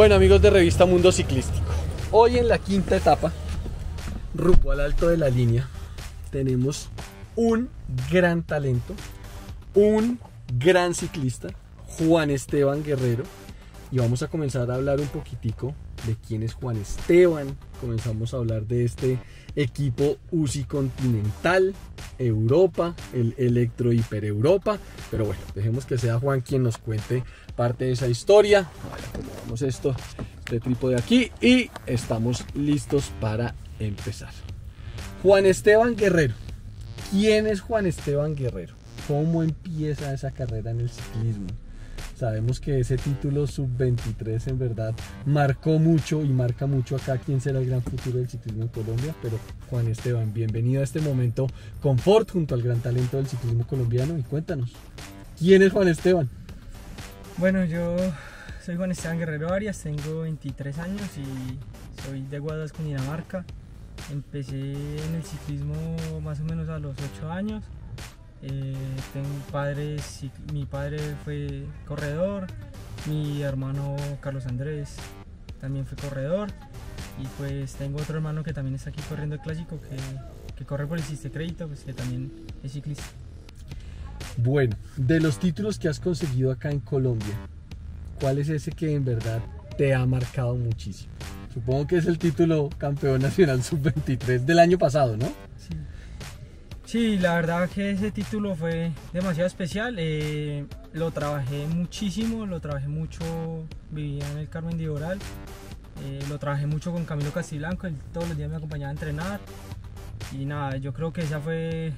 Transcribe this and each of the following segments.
Bueno, amigos de Revista Mundo Ciclístico, hoy en la quinta etapa, rumbo al alto de la línea, tenemos un gran talento, un gran ciclista, Juan Esteban Guerrero, y vamos a comenzar a hablar un poquitico de quién es Juan Esteban. Comenzamos a hablar de este equipo UCI Continental, Europa, el Electro Hiper Europa, pero bueno, dejemos que sea Juan quien nos cuente parte de esa historia. Acomodamos este trípode aquí y estamos listos para empezar. Juan Esteban Guerrero. ¿Quién es Juan Esteban Guerrero? ¿Cómo empieza esa carrera en el ciclismo? Sabemos que ese título sub-23 en verdad marcó mucho y marca mucho acá quién será el gran futuro del ciclismo en Colombia. Pero Juan Esteban, bienvenido a este momento confort junto al gran talento del ciclismo colombiano y cuéntanos, ¿quién es Juan Esteban? Bueno, yo soy Juan Esteban Guerrero Arias, tengo 23 años y soy de Guadas, Cundinamarca. Empecé en el ciclismo más o menos a los 8 años. Tengo mi padre fue corredor, mi hermano Carlos Andrés también fue corredor y pues tengo otro hermano que también está aquí corriendo el clásico que corre por el Siste Crédito, pues que también es ciclista. Bueno, de los títulos que has conseguido acá en Colombia, ¿cuál es ese que en verdad te ha marcado muchísimo? Supongo que es el título campeón nacional sub-23 del año pasado, ¿no? Sí, la verdad que ese título fue demasiado especial. Lo trabajé muchísimo, lo trabajé mucho, vivía en el Carmen de Iboral. Lo trabajé mucho con Camilo Castiblanco, él todos los días me acompañaba a entrenar. Y nada, yo creo que esa fue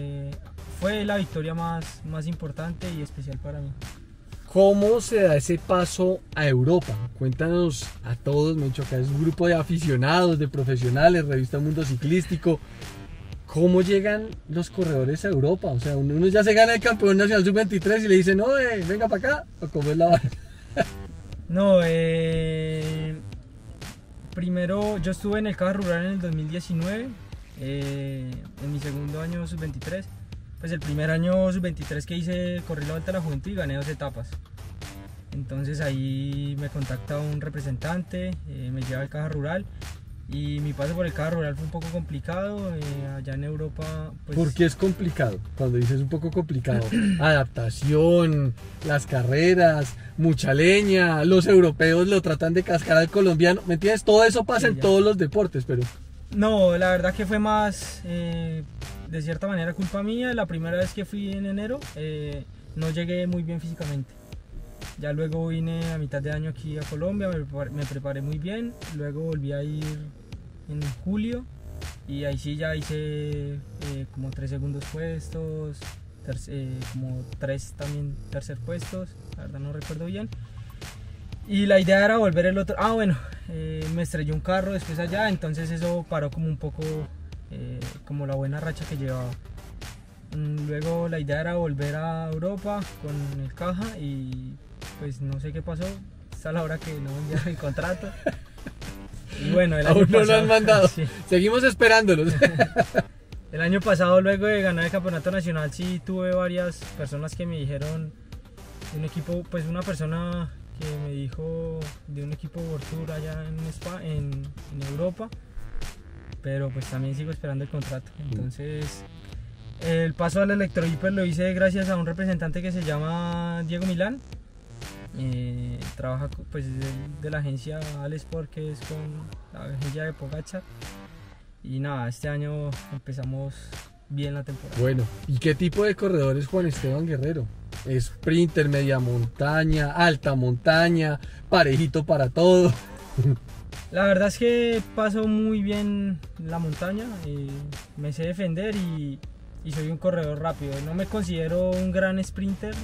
la victoria más importante y especial para mí. ¿Cómo se da ese paso a Europa? Cuéntanos a todos, me he dicho acá es un grupo de aficionados, de profesionales, Revista Mundo Ciclístico. ¿Cómo llegan los corredores a Europa? O sea, uno ya se gana el campeón nacional sub-23 y le dicen, no, venga para acá, ¿o cómo es la vaina? No, primero yo estuve en el Caja Rural en el 2019, en mi segundo año sub-23. Pues el primer año sub-23 que hice, corrí la Vuelta a la Juventud y gané 2 etapas. Entonces ahí me contacta un representante, me lleva al Caja Rural. Y mi paso por el Caja Rural fue un poco complicado, allá en Europa pues... ¿Por qué es complicado? Cuando dices un poco complicado, adaptación, las carreras, mucha leña, los europeos lo tratan de cascar al colombiano, ¿me entiendes? Todo eso pasa en todos los deportes, pero... No, la verdad que fue más, de cierta manera, culpa mía. La primera vez que fui en enero, no llegué muy bien físicamente. Ya luego vine a mitad de año aquí a Colombia, me preparé muy bien, luego volví a ir en julio y ahí sí ya hice como 3 segundos puestos, como 3 también tercer puestos, la verdad no recuerdo bien. Y la idea era volver el otro, me estrelló un carro después allá, entonces eso paró como un poco como la buena racha que llevaba. Luego la idea era volver a Europa con el Caja y pues no sé qué pasó, hasta la hora que no me enviaron el contrato. Y bueno, el año aún no pasado, lo han mandado, sí. Seguimos esperándolos. El año pasado, luego de ganar el campeonato nacional, sí tuve varias personas que me dijeron, un equipo, pues una persona que me dijo de un equipo World Tour allá en Europa, pero pues también sigo esperando el contrato. Entonces el paso al Electro Hiper lo hice gracias a un representante que se llama Diego Milán. Trabaja pues de la agencia Alesport, que es con la agencia de Pogacar. Y nada, este año empezamos bien la temporada. Bueno, ¿y qué tipo de corredor es Juan Esteban Guerrero? ¿Sprinter, media montaña, alta montaña, parejito para todo? La verdad es que paso muy bien la montaña, me sé defender y soy un corredor rápido. No me considero un gran sprinter,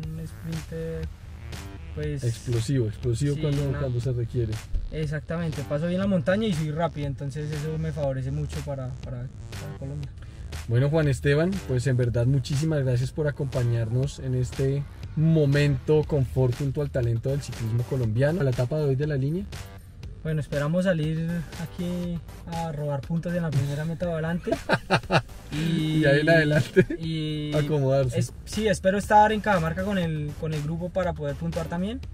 pues... Explosivo sí, cuando se requiere. Exactamente, paso bien la montaña y soy rápido, entonces eso me favorece mucho para Colombia. Bueno, Juan Esteban, pues en verdad muchísimas gracias por acompañarnos en este momento confort junto al talento del ciclismo colombiano. A la etapa de hoy de la línea. Bueno, esperamos salir aquí a robar puntos en la primera meta de adelante. Y ahí en adelante y acomodarse. Sí, espero estar en Cajamarca con el grupo para poder puntuar también.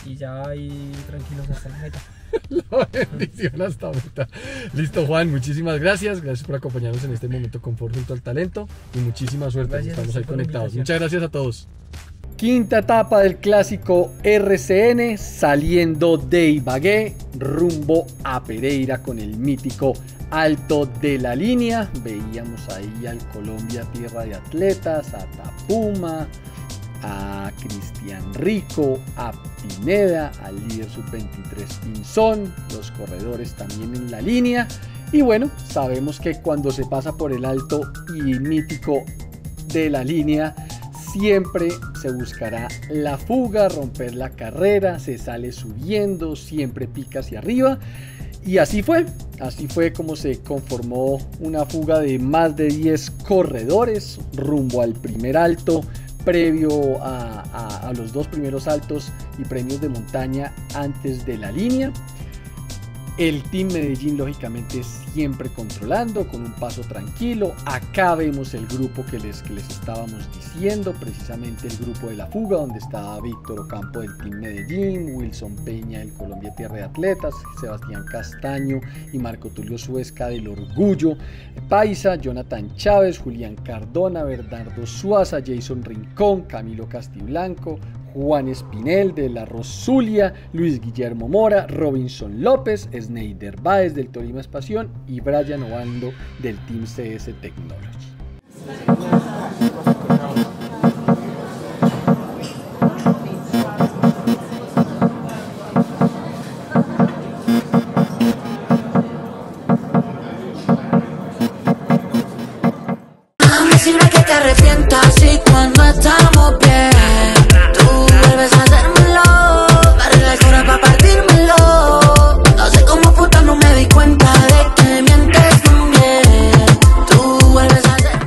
y ya ahí tranquilos hasta la meta. La bendición hasta meta. Listo, Juan, muchísimas gracias. Gracias por acompañarnos en este momento confort junto al talento y muchísima suerte. Gracias, estamos ahí conectados. invitación. Muchas gracias a todos. Quinta etapa del clásico RCN, saliendo de Ibagué rumbo a Pereira con el mítico Alto de la Línea. Veíamos ahí al Colombia Tierra de Atletas, a Tapuma, a Cristian Rico, a Pineda, al líder sub-23 Pinzón, los corredores también en la línea. Y bueno, sabemos que cuando se pasa por el alto y mítico de la línea, siempre se buscará la fuga, romper la carrera, se sale subiendo, siempre pica hacia arriba. Y así fue como se conformó una fuga de más de 10 corredores rumbo al primer alto, previo a los dos primeros altos y premios de montaña antes de la línea. El Team Medellín lógicamente siempre controlando, con un paso tranquilo. Acá vemos el grupo que les estábamos diciendo, precisamente el grupo de la fuga, donde estaba Víctor Ocampo del Team Medellín, Wilson Peña del Colombia Tierra de Atletas, Sebastián Castaño y Marco Tulio Suezca del Orgullo Paisa, Jonathan Chávez, Julián Cardona, Bernardo Suaza, Jason Rincón, Camilo Castiblanco, Juan Espinel de la Rosulia, Luis Guillermo Mora, Robinson López, Sneider Báez del Tolima Espación y Brian Obando del Team CS Technology. Siempre que te arrepientas y cuando estamos bien, tú vuelves a hacérmelo, arregla el corazón para partírmelo. No sé cómo puta no me di cuenta de que mientes también. Tú vuelves a hacer.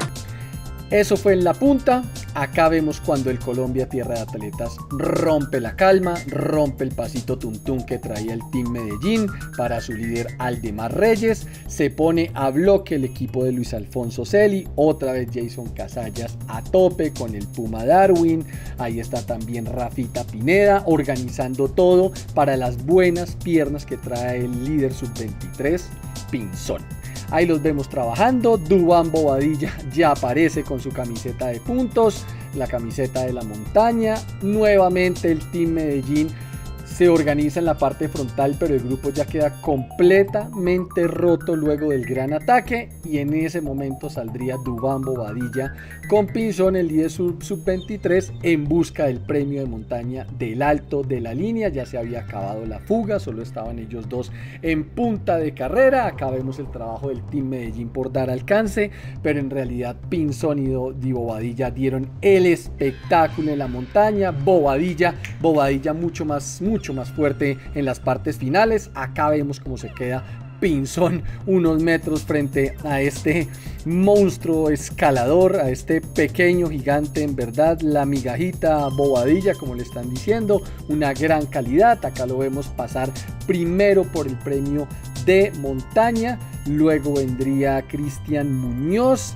Eso fue en la punta. Acá vemos cuando el Colombia Tierra de Atletas rompe la calma, rompe el pasito tuntún que traía el Team Medellín para su líder Aldemar Reyes. Se pone a bloque el equipo de Luis Alfonso Celi, otra vez Jason Casallas a tope con el Puma Darwin. Ahí está también Rafita Pineda organizando todo para las buenas piernas que trae el líder sub-23 Pinzón. Ahí los vemos trabajando. Duván Bobadilla ya aparece con su camiseta de puntos, la camiseta de la montaña. Nuevamente el Team Medellín se organiza en la parte frontal, pero el grupo ya queda completamente roto luego del gran ataque, y en ese momento saldría Duván Bobadilla con Pinzón, el líder sub-23, en busca del premio de montaña del Alto de la Línea. Ya se había acabado la fuga, solo estaban ellos dos en punta de carrera. Acá vemos el trabajo del Team Medellín por dar alcance, pero en realidad Pinzón y Bobadilla dieron el espectáculo en la montaña. Bobadilla mucho más fuerte en las partes finales. Acá vemos cómo se queda Pinzón unos metros frente a este monstruo escalador, a este pequeño gigante, en verdad, la migajita Bobadilla, como le están diciendo, una gran calidad. Acá lo vemos pasar primero por el premio de montaña, luego vendría Cristian Muñoz,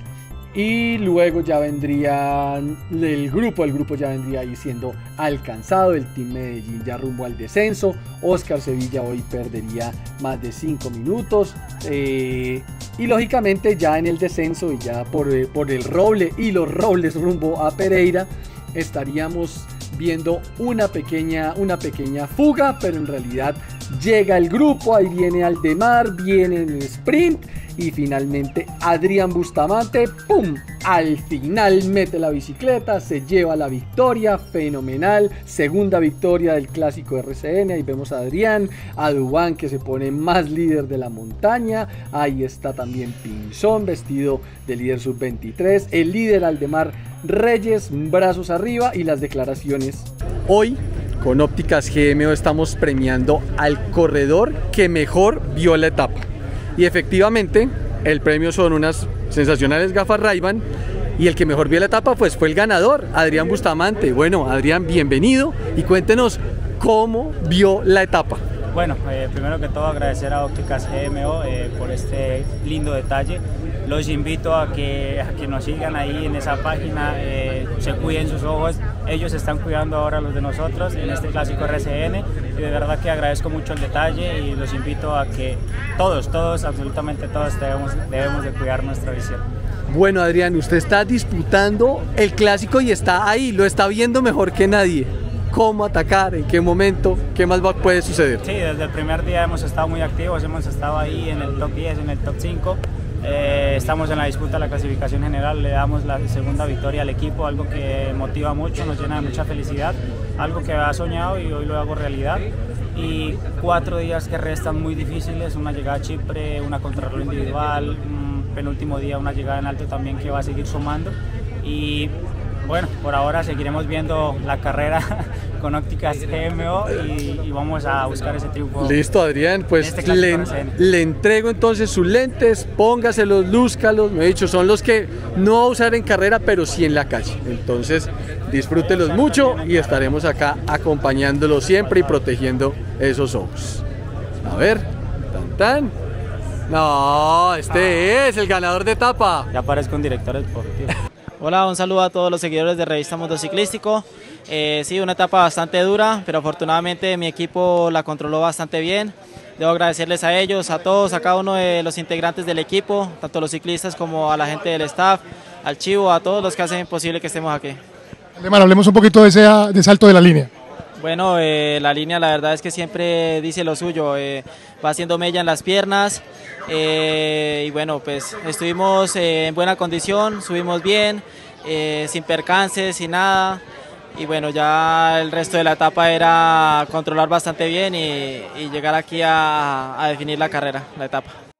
y luego ya vendría el grupo ya vendría ahí siendo alcanzado. El Team Medellín ya rumbo al descenso. Oscar Sevilla hoy perdería más de 5 minutos, y lógicamente ya en el descenso y ya por el Roble y los Robles rumbo a Pereira estaríamos viendo una pequeña fuga, pero en realidad llega el grupo. Ahí viene Aldemar, viene en el sprint, y finalmente Adrián Bustamante, ¡pum!, al final mete la bicicleta, se lleva la victoria. Fenomenal, segunda victoria del clásico RCN. Ahí vemos a Adrián, a Duván, que se pone más líder de la montaña. Ahí está también Pinzón vestido de líder sub-23, el líder Aldemar Reyes, brazos arriba, y las declaraciones. Hoy con Ópticas GMO estamos premiando al corredor que mejor vio la etapa, y efectivamente el premio son unas sensacionales gafas Ray-Ban, y el que mejor vio la etapa pues fue el ganador, Adrián Bustamante. Bueno, Adrián, bienvenido y cuéntenos cómo vio la etapa. Bueno, primero que todo agradecer a Ópticas GMO por este lindo detalle. los invito a que nos sigan ahí en esa página, se cuiden sus ojos, ellos están cuidando ahora los de nosotros en este clásico RCN, y de verdad que agradezco mucho el detalle y los invito a que todos, absolutamente todos debemos de cuidar nuestra visión. Bueno, Adrián, usted está disputando el clásico y está ahí, lo está viendo mejor que nadie. ¿Cómo atacar? ¿En qué momento? ¿Qué más puede suceder? Sí, desde el primer día hemos estado muy activos, hemos estado ahí en el top 10, en el top 5. Estamos en la disputa de la clasificación general, le damos la segunda victoria al equipo, algo que motiva mucho, nos llena de mucha felicidad, algo que había soñado y hoy lo hago realidad. Y 4 días que restan muy difíciles, una llegada a Chipre, una contrarreloj individual, penúltimo día una llegada en alto también que va a seguir sumando, y bueno, por ahora seguiremos viendo la carrera con ópticas GMO y vamos a buscar ese triunfo. Listo, Adrián, pues le entrego entonces sus lentes, póngaselos, lúzcalos, me he dicho, son los que no va a usar en carrera, pero sí en la calle. Entonces, disfrútelos mucho y estaremos acá acompañándolos siempre y protegiendo esos ojos. A ver, tan. No, este es el ganador de etapa. Ya parezco un director deportivo. Hola, un saludo a todos los seguidores de Revista Mundo Ciclístico. Sí, una etapa bastante dura, pero afortunadamente mi equipo la controló bastante bien. Debo agradecerles a ellos, a todos, a cada uno de los integrantes del equipo, tanto los ciclistas como a la gente del staff, al Chivo, a todos los que hacen posible que estemos aquí. Valdemar, hablemos un poquito de salto de la línea. Bueno, la línea la verdad es que siempre dice lo suyo, va haciendo mella en las piernas, y bueno, pues estuvimos en buena condición, subimos bien, sin percances, sin nada, y bueno, ya el resto de la etapa era controlar bastante bien y llegar aquí a definir la carrera, la etapa.